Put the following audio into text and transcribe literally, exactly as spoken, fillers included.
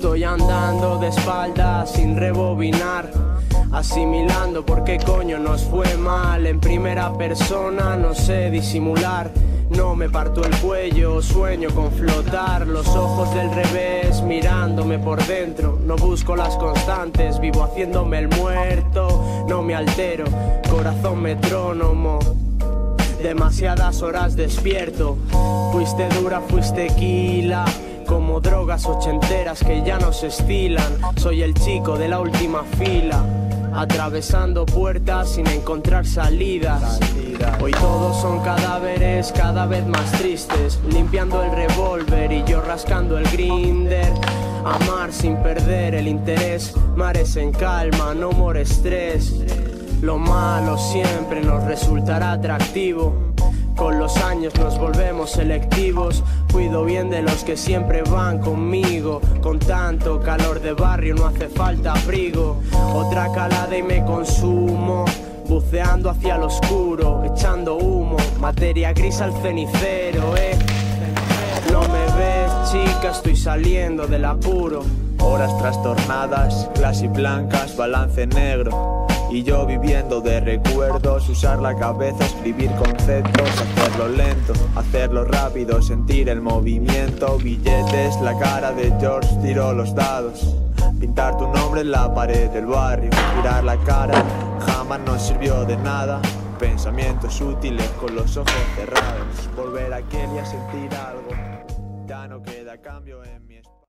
Estoy andando de espaldas sin rebobinar, asimilando por qué coño nos fue mal. En primera persona no sé disimular, no me parto el cuello, sueño con flotar. Los ojos del revés mirándome por dentro, no busco las constantes, vivo haciéndome el muerto. No me altero, corazón metrónomo, demasiadas horas despierto. Fuiste dura, fuiste tequila, como drogas ochenteras que ya no se estilan. Soy el chico de la última fila, atravesando puertas sin encontrar salidas. Hoy todos son cadáveres cada vez más tristes, limpiando el revólver y yo rascando el grinder. Amar sin perder el interés, mares en calma, no more estrés. Lo malo siempre nos resultará atractivo, con los años nos volvemos selectivos. Cuido bien de los que siempre van conmigo, con tanto calor de barrio no hace falta abrigo. Otra calada y me consumo, buceando hacia lo oscuro, echando humo, materia gris al cenicero, eh. No me ves, chica, estoy saliendo del apuro. Horas trastornadas, clase blancas, balance negro. Y yo viviendo de recuerdos, usar la cabeza, escribir conceptos, hacerlo lento, hacerlo rápido, sentir el movimiento. Billetes, la cara de George tiró los dados, pintar tu nombre en la pared del barrio, girar la cara, jamás nos sirvió de nada. Pensamientos útiles con los ojos cerrados, volver a aquel y a sentir algo, ya no queda cambio en mi espíritu.